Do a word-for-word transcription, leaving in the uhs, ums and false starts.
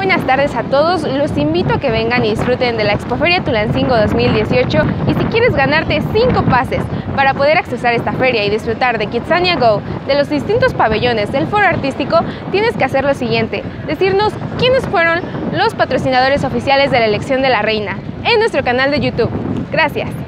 buenas tardes a todos, los invito a que vengan y disfruten de la Expoferia Tulancingo dos mil dieciocho y si quieres ganarte cinco pases para poder accesar a esta feria y disfrutar de Kidzania Go, de los distintos pabellones del foro artístico, tienes que hacer lo siguiente: decirnos quiénes fueron los patrocinadores oficiales de la elección de la reina en nuestro canal de YouTube. Gracias.